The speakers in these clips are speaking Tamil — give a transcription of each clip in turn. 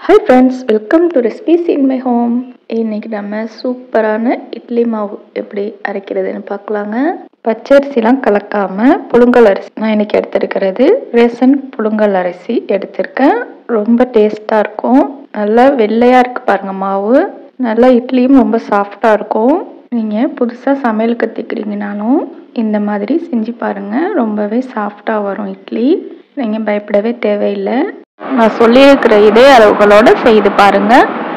Hi friends, welcome to recipes in my home. இன்னைக்கு நம்ம சூப்பரான இட்லி மாவு எப்படி அரைக்கிறதுன்னு பார்க்கலாங்க. பச்சரிசிலாம் கலக்காம புழுங்கல் அரிசி நான் இன்னைக்கு எடுத்திருக்கிறது ரேஷன் புழுங்கல் அரிசி எடுத்திருக்கேன். ரொம்ப டேஸ்டாக இருக்கும். நல்லா வெள்ளையாக இருக்கு பாருங்க மாவு. நல்லா இட்லியும் ரொம்ப சாஃப்டாக இருக்கும். நீங்கள் புதுசாக சமையல் கற்றுக்கிறீங்கனாலும் இந்த மாதிரி செஞ்சு பாருங்கள். ரொம்பவே சாஃப்டாக வரும் இட்லி. நீங்கள் பயப்படவே தேவையில்லை. நான் சொல்லியிருக்கிற இதே அளவுகளோட செய்து பாருங்க.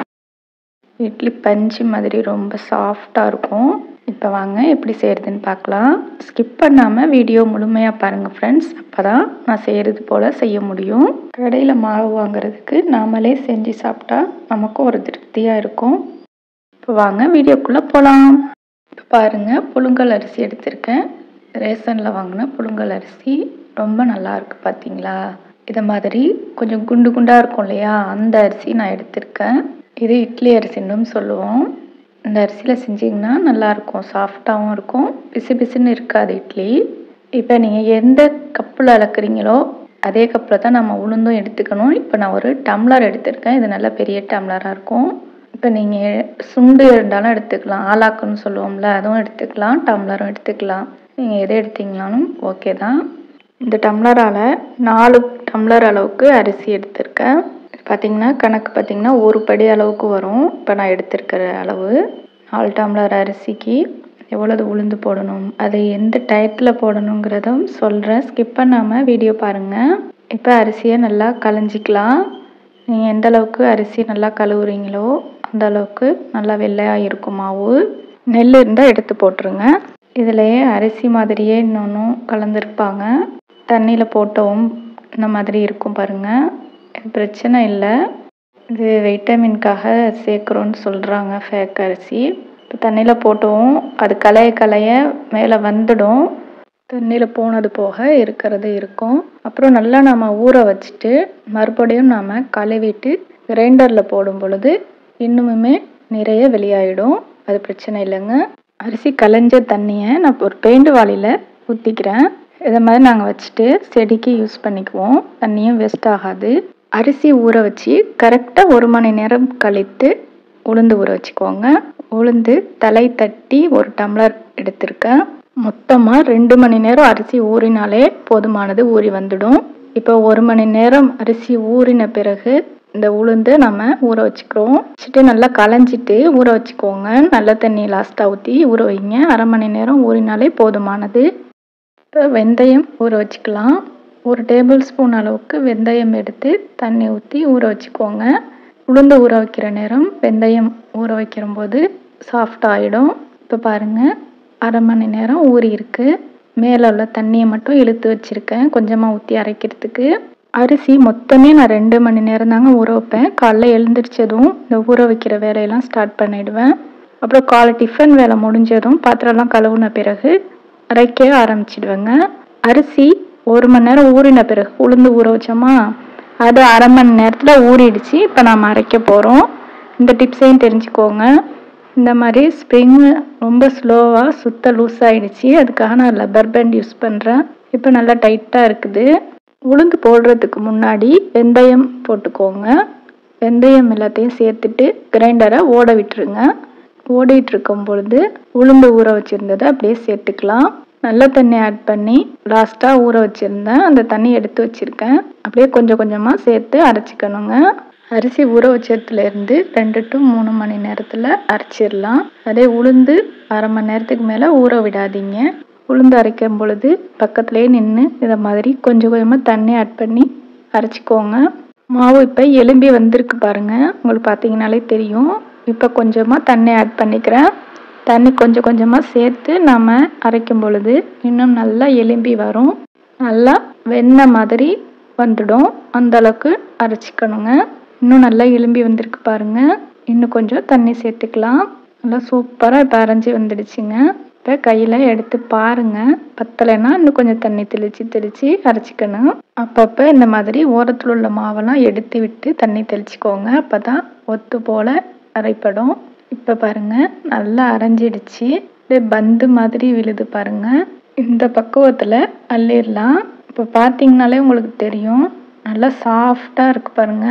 இட்லி பஞ்சு மாதிரி ரொம்ப சாஃப்டாக இருக்கும். இப்போ வாங்க எப்படி செய்கிறதுன்னு பார்க்கலாம். ஸ்கிப் பண்ணாமல் வீடியோ முழுமையாக பாருங்கள் ஃப்ரெண்ட்ஸ். அப்போ தான் நான் செய்கிறது போல் செய்ய முடியும். கடையில் மாவு வாங்குறதுக்கு நாமளே செஞ்சு சாப்பிட்டா நமக்கும் ஒரு திருப்தியாக இருக்கும். இப்போ வாங்க வீடியோக்குள்ளே போகலாம். இப்போ பாருங்கள், புழுங்கல் அரிசி எடுத்திருக்கேன். ரேஷனில் வாங்கின புழுங்கல் அரிசி ரொம்ப நல்லா இருக்குது பார்த்தீங்களா. இதை மாதிரி கொஞ்சம் குண்டு குண்டாக இருக்கும் இல்லையா, அந்த அரிசி நான் எடுத்திருக்கேன். இது இட்லி அரிசின்னு சொல்லுவோம். இந்த அரிசியில் செஞ்சிங்கன்னா நல்லாயிருக்கும், சாஃப்டாகவும் இருக்கும், பிசு பிசுன்னு இருக்காது இட்லி. இப்போ நீங்கள் எந்த கப்பில் அளக்குறீங்களோ அதே கப்பில் தான் நம்ம உளுந்தும் எடுத்துக்கணும். இப்போ நான் ஒரு டம்ளர் எடுத்திருக்கேன். இது நல்லா பெரிய டம்ளராக இருக்கும். இப்போ நீங்கள் சுண்டு இருந்தாலும் எடுத்துக்கலாம், ஆலாக்குன்னு சொல்லுவோம்ல, அதுவும் எடுத்துக்கலாம், டம்ளரும் எடுத்துக்கலாம். நீங்கள் எதை எடுத்தீங்கனாலும் ஓகே தான். இந்த டம்ளரால் 4 டம்ளர் அளவுக்கு அரிசி எடுத்திருக்கேன். பார்த்திங்கன்னா கணக்கு பார்த்திங்கன்னா ஒரு படி அளவுக்கு வரும். இப்போ நான் எடுத்திருக்கிற அளவு 4 டம்ளர் அரிசிக்கு எவ்வளவு உளுந்து போடணும், அதை எந்த டயத்தில் போடணுங்கிறதும் சொல்கிறேன். ஸ்கிப் பண்ணாமல் வீடியோ பாருங்கள். இப்போ அரிசியை நல்லா களைஞ்சிக்கலாம். நீங்கள் எந்த அளவுக்கு அரிசி நல்லா கழுவுறீங்களோ அந்த அளவுக்கு நல்லா வெள்ளையாக இருக்கும் மாவு. நெல் இருந்தால் எடுத்து போட்டுருங்க. இதிலையே அரிசி மாதிரியே இன்னொன்றும் கலந்துருப்பாங்க. தண்ணியில் போட்டவும் இந்த மாதிரி இருக்கும் பாருங்கள். பிரச்சனை இல்லை, இது வைட்டமின்காக சேர்க்குறோன்னு சொல்கிறாங்க ஃபேக் அரிசி. இப்போ தண்ணியில் போட்டவும் அது களைய மேலே வந்துடும். தண்ணியில் போனது போக இருக்கிறது இருக்கும். அப்புறம் நல்லா நம்ம ஊற வச்சுட்டு மறுபடியும் நாம் கழுவிட்டு கிரைண்டரில் போடும் பொழுது இன்னுமுமே நிறைய வெளியாயிடும். அது பிரச்சனை இல்லைங்க. அரிசி களைஞ்ச தண்ணியை நான் ஒரு பெயிண்ட் வாளியில் ஊற்றிக்கிறேன். இதை மாதிரி நாங்கள் வச்சுட்டு செடிக்கு யூஸ் பண்ணிக்குவோம். தண்ணியும் வேஸ்ட் ஆகாது. அரிசி ஊற வச்சு கரெக்டாக 1 மணி நேரம் கழித்து உளுந்து ஊற வச்சுக்கோங்க. உளுந்து தலை தட்டி 1 டம்ளர் எடுத்திருக்கேன். மொத்தமாக 2 மணி நேரம் அரிசி ஊறினாலே போதுமானது, ஊறி வந்துடும். இப்போ 1 மணி நேரம் அரிசி ஊறின பிறகு இந்த உளுந்து நம்ம ஊற வச்சுக்கிறோம். வச்சுட்டு நல்லா களைஞ்சிட்டு ஊற வச்சுக்கோங்க. நல்ல தண்ணி லாஸ்ட்டாக ஊற்றி ஊற வைங்க. 1/2 மணி நேரம் ஊறினாலே போதுமானது. இப்போ வெந்தயம் ஊற வச்சுக்கலாம். 1 டேபிள் ஸ்பூன் அளவுக்கு வெந்தயம் எடுத்து தண்ணி ஊற்றி ஊற வச்சுக்கோங்க. உளுந்து ஊற வைக்கிற நேரம் வெந்தயம் ஊற வைக்கிறம்போது சாஃப்ட் ஆகிடும். இப்போ பாருங்கள், 1/2 மணி நேரம் ஊறி இருக்குது. மேலே உள்ள தண்ணியை மட்டும் இழுத்து வச்சுருக்கேன் கொஞ்சமாக ஊற்றி அரைக்கிறதுக்கு. அரிசி மொத்தமே நான் 2 மணி நேரம் தாங்க ஊற வைப்பேன். காலைல எழுந்திரிச்சதும் இந்த ஊற வைக்கிற வேலையெல்லாம் ஸ்டார்ட் பண்ணிவிடுவேன். அப்புறம் காலை டிஃபன் வேலை முடிஞ்சதும் பாத்திரம்லாம் கழுவுன பிறகு அரைக்க ஆரம்பிச்சிடுவேங்க. அரிசி 1 மணி நேரம் ஊறின பிறகு உளுந்து ஊற வச்சோமா, அது 1/2 மணி நேரத்தில் ஊறிடுச்சு. இப்போ நாம் அரைக்க போகிறோம். இந்த டிப்ஸையும் தெரிஞ்சுக்கோங்க. இந்த மாதிரி ஸ்ப்ரிங் ரொம்ப ஸ்லோவாக சுத்த லூஸ் ஆகிடுச்சு. அதுக்காக நான் ரப்பர் பேண்ட் யூஸ் பண்ணுறேன். இப்போ நல்லா டைட்டாக இருக்குது. உளுந்து போடுறதுக்கு முன்னாடி வெந்தயம் போட்டுக்கோங்க. வெந்தயம் எல்லாத்தையும் சேர்த்துட்டு கிரைண்டரை ஓட விட்டுருங்க. ஓடிட்டு இருக்கும் பொழுது உளுந்து ஊற வச்சுருந்ததை அப்படியே சேர்த்துக்கலாம். நல்ல தண்ணி ஆட் பண்ணி லாஸ்ட்டாக ஊற வச்சுருந்தேன், அந்த தண்ணி எடுத்து வச்சுருக்கேன். அப்படியே கொஞ்சம் கொஞ்சமாக சேர்த்து அரைச்சிக்கணுங்க. அரிசி ஊற வச்சதுலேருந்து 2 to 3 மணி நேரத்தில் அரைச்சிடலாம். அதே உளுந்து 1/2 மணி நேரத்துக்கு மேலே ஊற விடாதீங்க. உளுந்து அரைக்கும் பொழுது பக்கத்துலேயே நின்று இதை மாதிரி கொஞ்சம் கொஞ்சமாக தண்ணி ஆட் பண்ணி அரைச்சிக்கோங்க. மாவு இப்போ எலும்பி வந்திருக்கு பாருங்கள், உங்களுக்கு பார்த்தீங்கனாலே தெரியும். இப்போ கொஞ்சமாக தண்ணி ஆட் பண்ணிக்கிறேன். தண்ணி கொஞ்சம் கொஞ்சமாக சேர்த்து நம்ம அரைக்கும் பொழுது இன்னும் நல்லா எலும்பி வரும். நல்லா வெண்ணெய் மாதிரி வந்துடும். அந்தளவுக்கு அரைச்சிக்கணுங்க. இன்னும் நல்லா எலும்பி வந்திருக்கு பாருங்கள். இன்னும் கொஞ்சம் தண்ணி சேர்த்துக்கலாம். நல்லா சூப்பராக இப்போ அரைஞ்சி வந்துடுச்சுங்க. இப்போ கையில் எடுத்து பாருங்கள், பத்தலைன்னா இன்னும் கொஞ்சம் தண்ணி தெளித்து அரைச்சிக்கணும். அப்பப்போ இந்த மாதிரி ஓரத்தில் உள்ள மாவெல்லாம் எடுத்து விட்டு தண்ணி தெளிச்சிக்கோங்க. அப்போ தான் ஒத்து போல் அரைப்படும். இப்போ பாருங்கள், நல்லா அரைஞ்சிடுச்சு. அப்படியே பந்து மாதிரி விழுது பாருங்கள். இந்த பக்குவத்தில் அள்ளிடலாம். இப்போ பார்த்தீங்கனாலே உங்களுக்கு தெரியும், நல்லா சாஃப்டாக இருக்குது பாருங்கள்.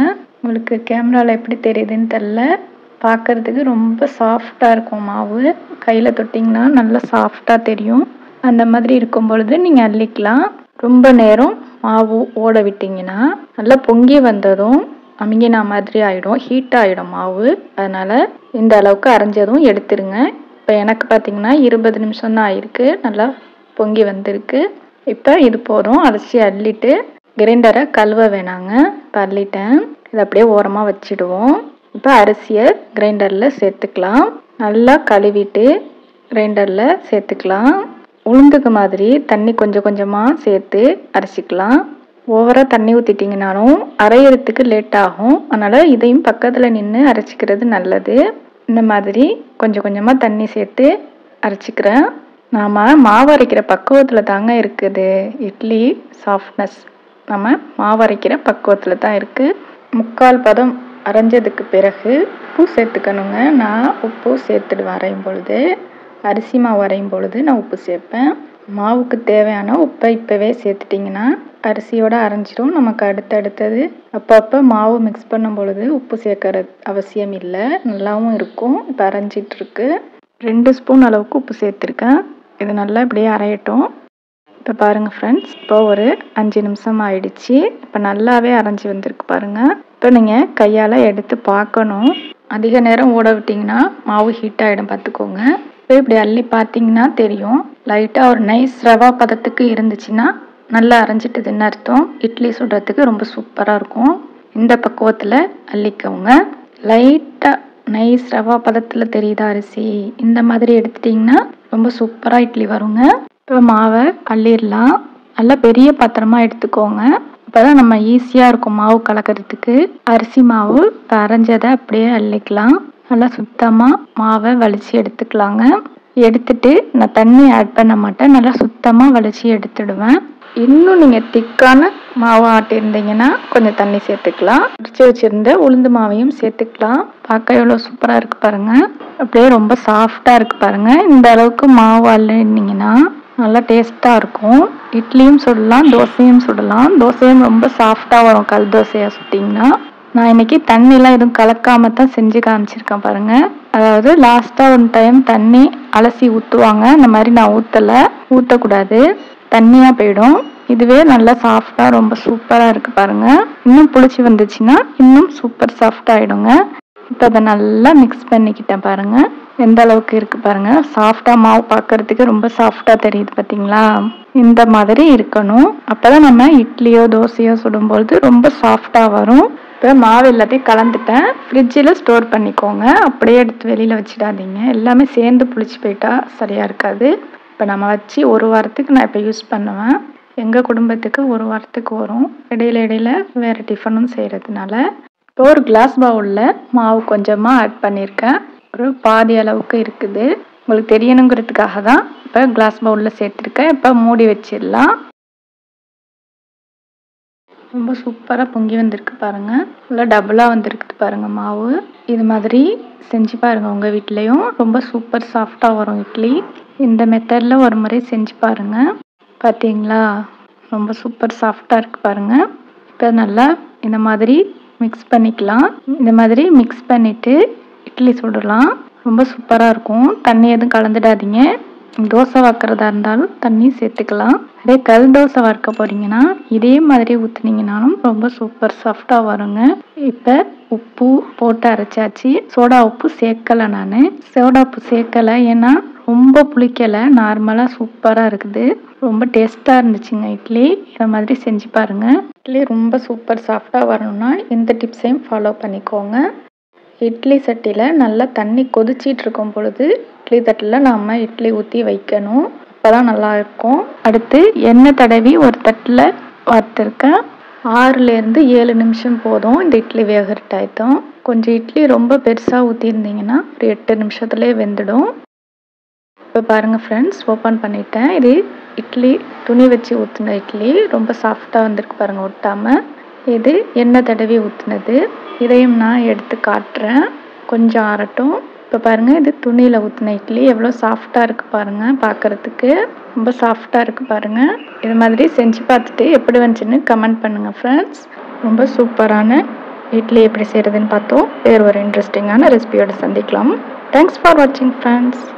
உங்களுக்கு கேமராவில் எப்படி தெரியுதுன்னு தெரில. பார்க்குறதுக்கு ரொம்ப சாஃப்டாக இருக்கும் மாவு. கையில் தொட்டிங்கன்னா நல்லா சாஃப்டாக தெரியும். அந்த மாதிரி இருக்கும் பொழுது நீங்கள் அள்ளிக்கலாம். ரொம்ப நேரம் மாவு ஓட விட்டிங்கன்னா நல்லா பொங்கி வந்ததும் அமுங்கினா மாதிரி ஆகிடும், ஹீட் ஆகிடும் மாவு. அதனால் இந்த அளவுக்கு அரைஞ்சதும் எடுத்துருங்க. இப்போ எனக்கு பார்த்திங்கன்னா 20 நிமிஷம் தான் ஆயிருக்கு. நல்லா பொங்கி வந்திருக்கு. இப்போ இது போதும். அரிசி அள்ளிட்டு கிரைண்டரை கழுவ வேணாங்க. இப்போ அள்ளிட்டேன். இதை அப்படியே ஓரமாக வச்சிடுவோம். இப்போ அரிசியை கிரைண்டரில் சேர்த்துக்கலாம். நல்லா கழுவிட்டு கிரைண்டரில் சேர்த்துக்கலாம். உளுந்துக்கு மாதிரி தண்ணி கொஞ்சம் கொஞ்சமாக சேர்த்து அரைச்சிக்கலாம். ஓவராக தண்ணி ஊற்றிட்டிங்கனாலும் அரைகிறதுக்கு லேட் ஆகும். அதனால் இதையும் பக்கத்தில் நின்று அரைச்சிக்கிறது நல்லது. இந்த மாதிரி கொஞ்சம் கொஞ்சமாக தண்ணி சேர்த்து அரைச்சிக்கிறேன். நாம் மாவு அரைக்கிற பக்குவத்தில் தாங்க இருக்குது இட்லி சாஃப்ட்னஸ். நம்ம மாவு அரைக்கிற பக்குவத்தில் தான் இருக்குது. 3/4 பதம் அரைஞ்சதுக்கு பிறகு உப்பு சேர்த்துக்கணுங்க. நான் உப்பு சேர்த்துடுவேன் அரையும் பொழுது. அரிசி மாவு அரையும் பொழுது நான் உப்பு சேர்ப்பேன். மாவுக்கு தேவையான உப்பை இப்போவே சேர்த்துட்டிங்கன்னா அரிசியோடு அரைஞ்சிடும். நமக்கு அடுத்தடுத்தது அப்பப்போ மாவு மிக்ஸ் பண்ணும் பொழுது உப்பு சேர்க்கற அவசியம் இல்லை, நல்லாவும் இருக்கும். இப்போ அரைஞ்சிட்ருக்கு. 2 ஸ்பூன் அளவுக்கு உப்பு சேர்த்துருக்கேன். இது நல்லா இப்படியே அரையட்டும். இப்போ பாருங்கள் ஃப்ரெண்ட்ஸ், இப்போ ஒரு 5 நிமிஷம் ஆயிடுச்சு. இப்போ நல்லாவே அரைஞ்சி வந்திருக்கு பாருங்கள். இப்போ நீங்கள் கையால் எடுத்து பார்க்கணும். அதிக நேரம் ஓட விட்டிங்கன்னா மாவு ஹீட் ஆகிடும், பார்த்துக்கோங்க. இப்போ இப்படி அள்ளி பார்த்தீங்கன்னா தெரியும். லைட்டாக ஒரு நைஸ் ரவா பதத்துக்கு இருந்துச்சுன்னா நல்லா அரைஞ்சிட்டுதுன்னு அர்த்தம். இட்லி சுடுறதுக்கு ரொம்ப சூப்பராக இருக்கும். இந்த பக்குவத்தில் அள்ளிக்கோங்க. லைட்டாக நைஸ் ரவா பதத்தில் தெரியுதா அரிசி? இந்த மாதிரி எடுத்துட்டிங்கன்னா ரொம்ப சூப்பராக இட்லி வருங்க. இப்போ மாவை அள்ளிடலாம். நல்லா பெரிய பாத்திரமாக எடுத்துக்கோங்க. அப்போ தான் நம்ம ஈஸியாக இருக்கும் மாவு கலக்கிறதுக்கு. அரிசி மாவு இப்போ அரைஞ்சதை அப்படியே அள்ளிக்கலாம். நல்லா சுத்தமாக மாவை வலிச்சு எடுத்துக்கலாங்க. எடுத்துட்டு நான் தண்ணி ஆட் பண்ண மாட்டேன். நல்லா சுத்தமாக வலிச்சு எடுத்துடுவேன். இன்னும் நீங்கள் திக்கான மாவு ஆட்டியிருந்தீங்கன்னா கொஞ்சம் தண்ணி சேர்த்துக்கலாம். அரைச்சி வச்சுருந்த உளுந்து மாவையும் சேர்த்துக்கலாம். பார்க்க எவ்வளோ சூப்பராக இருக்குது பாருங்கள். அப்படியே ரொம்ப சாஃப்டாக இருக்குது பாருங்கள். இந்த அளவுக்கு மாவு அள்ளினீங்கன்னா நல்லா டேஸ்ட்டாக இருக்கும். இட்லியும் சுடலாம், தோசையும் சுடலாம். தோசையும் ரொம்ப சாஃப்டாக வரும் கல் தோசையாக சுட்டிங்கன்னா. நான் இன்றைக்கி தண்ணிலாம் எதுவும் கலக்காம தான் செஞ்சு காமிச்சிருக்கேன் பாருங்கள். அதாவது லாஸ்ட்டாக ஒரு டைம் தண்ணி அலசி ஊற்றுவாங்க. அந்த மாதிரி நான் ஊற்றக்கூடாது, தண்ணியாக போயிடும். இதுவே நல்லா சாஃப்டாக ரொம்ப சூப்பராக இருக்குது பாருங்கள். இன்னும் புளிச்சு வந்துச்சுன்னா இன்னும் சூப்பர் சாஃப்டாக ஆகிடுங்க. இப்போ அதை நல்லா மிக்ஸ் பண்ணிக்கிட்டேன் பாருங்கள். எந்த அளவுக்கு இருக்குது பாருங்கள். சாஃப்டாக மாவு பார்க்குறதுக்கு ரொம்ப சாஃப்டாக தெரியுது பார்த்தீங்களா? இந்த மாதிரி இருக்கணும். அப்போ தான் நம்ம இட்லியோ தோசையோ சுடும்பொழுது ரொம்ப சாஃப்டாக வரும். இப்போ மாவு எல்லாத்தையும் கலந்துட்டேன். ஃப்ரிட்ஜில் ஸ்டோர் பண்ணிக்கோங்க. அப்படியே எடுத்து வெளியில் வச்சிடாதீங்க. எல்லாமே சேர்ந்து புளிச்சு போயிட்டா சரியாக இருக்காது. இப்போ நம்ம வச்சு 1 வாரத்துக்கு நான் இப்போ யூஸ் பண்ணுவேன். எங்கள் குடும்பத்துக்கு 1 வாரத்துக்கு வரும். இடையில வேறு டிஃபனும் செய்கிறதுனால. இப்போ ஒரு கிளாஸ் பவுலில் மாவு கொஞ்சமாக ஆட் பண்ணியிருக்கேன். ஒரு பாதி அளவுக்கு இருக்குது. உங்களுக்கு தெரியணுங்கிறதுக்காக தான் இப்போ கிளாஸ் பவுலில் சேர்த்துருக்கேன். இப்போ மூடி வச்சிடலாம். ரொம்ப சூப்பராக பொங்கி வந்திருக்கு பாருங்கள். நல்லா டபுளாக வந்திருக்குது பாருங்கள் மாவு. இது மாதிரி செஞ்சு பாருங்கள் உங்கள் வீட்லேயும். ரொம்ப சூப்பர் சாஃப்டாக வரும் இட்லி. இந்த மெத்தடில் ஒரு முறை செஞ்சு பாருங்கள். பார்த்தீங்களா? ரொம்ப சூப்பர் சாஃப்டாக இருக்குது பாருங்கள். இப்போ நல்லா இந்த மாதிரி மிக்ஸ் பண்ணிக்கலாம். இந்த மாதிரி மிக்ஸ் பண்ணிவிட்டு இட்லி சுடலாம். ரொம்ப சூப்பராக இருக்கும். தண்ணி எதுவும் கலந்துடாதீங்க. தோசை வறுக்கிறதா இருந்தாலும் தண்ணி சேர்த்துக்கலாம். அதே கல் தோசை வறுக்க போகிறீங்கன்னா இதே மாதிரி ஊற்றுனீங்கனாலும் ரொம்ப சூப்பர் சாஃப்டாக வருங்க. இப்போ உப்பு போட்டு அரைச்சாச்சு. சோடா உப்பு சேர்க்கலை. நான் சோடா உப்பு சேர்க்கலை, ஏன்னா ரொம்ப புளிக்கலை. நார்மலாக சூப்பராக இருக்குது. ரொம்ப டேஸ்ட்டாக இருந்துச்சுங்க இட்லி. இதை மாதிரி செஞ்சு பாருங்கள். இட்லி ரொம்ப சூப்பர் சாஃப்டாக வரணும்னா இந்த டிப்ஸையும் ஃபாலோ பண்ணிக்கோங்க. இட்லி சட்டியில் நல்லா தண்ணி கொதிச்சிட்டு இருக்கும் பொழுது இட்லி தட்டில் நாம் இட்லி ஊற்றி வைக்கணும். அப்போ தான் நல்லாயிருக்கும். அடுத்து எண்ணெய் தடவி ஒரு தட்டில் வறுத்துருக்கேன். 6லேருந்து 7 நிமிஷம் போதும் இந்த இட்லி வேகிற டயத்தும். கொஞ்சம் இட்லி ரொம்ப பெருசாக ஊற்றிருந்தீங்கன்னா ஒரு 8 நிமிஷத்துலேயே வெந்துடும். இப்போ பாருங்கள் ஃப்ரெண்ட்ஸ், ஓப்பன் பண்ணிட்டேன். இது இட்லி துணி வச்சு ஊற்றின இட்லி. ரொம்ப சாஃப்டாக வந்திருக்கு பாருங்கள், ஒட்டாமல். இது எண்ணெய் தடவி ஊற்றினது. இதையும் நான் எடுத்து காட்டுறேன். கொஞ்சம் ஆறட்டும். இப்போ பாருங்கள், இது துணியில் ஊற்றின இட்லி. எவ்வளோ சாஃப்டாக இருக்குது பாருங்கள். பார்க்குறதுக்கு ரொம்ப சாஃப்டாக இருக்குது பாருங்கள். இது மாதிரி செஞ்சு பார்த்துட்டு எப்படி வந்துச்சுன்னு கமெண்ட் பண்ணுங்கள் ஃப்ரெண்ட்ஸ். ரொம்ப சூப்பரான இட்லி எப்படி செய்கிறதுன்னு பார்த்தோம். வேறு ஒரு இன்ட்ரெஸ்டிங்கான ரெசிபியோடு சந்திக்கலாம். தேங்க்ஸ் ஃபார் வாட்சிங் ஃப்ரெண்ட்ஸ்.